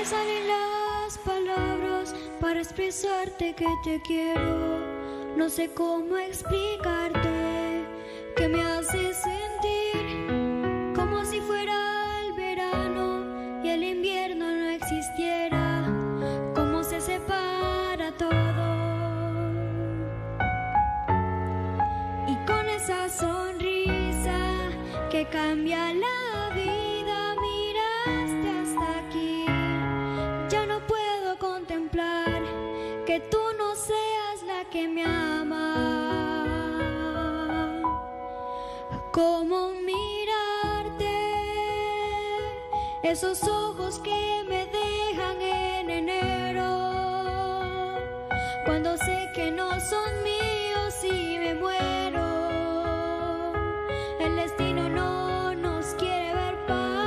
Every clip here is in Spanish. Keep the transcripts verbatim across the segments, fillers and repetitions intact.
salen las palabras para expresarte que te quiero. No sé cómo explicarte que me hace sentir como si fuera el verano y el invierno no existiera. Cómo se separa todo. Y con esa sonrisa que cambia la vida, miraste hasta aquí. Ya no puedo contemplar que tú no seas la que me ama. ¿Cómo mirarte? Esos ojos que me dejan en enero, cuando sé que no son míos y me muero. El destino no nos quiere ver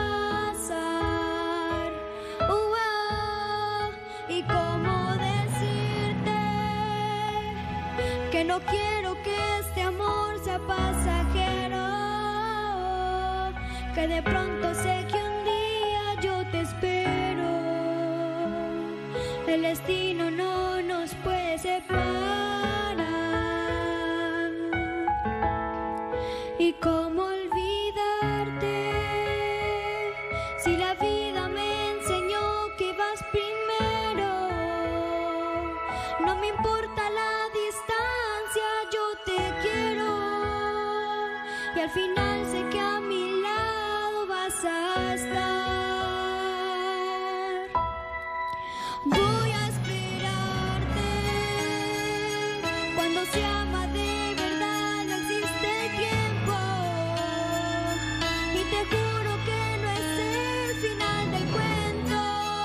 pasar. Uh, ah, y cómo decirte que no quiero que este amor sea pasajero, que de pronto sé que un día yo te espero. El destino no nos puede separar. ¿Y cómo olvidarte si la vida me enseñó que vas primero? No me importa la distancia, yo te quiero. Y al final sé que a mi lado vas a estar. Voy a esperarte. Cuando se ama de verdad no existe el tiempo. Y te juro que no es el final del cuento.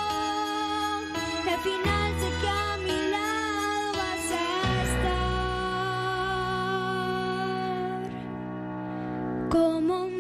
Al final sé que a mi lado vas a estar. Como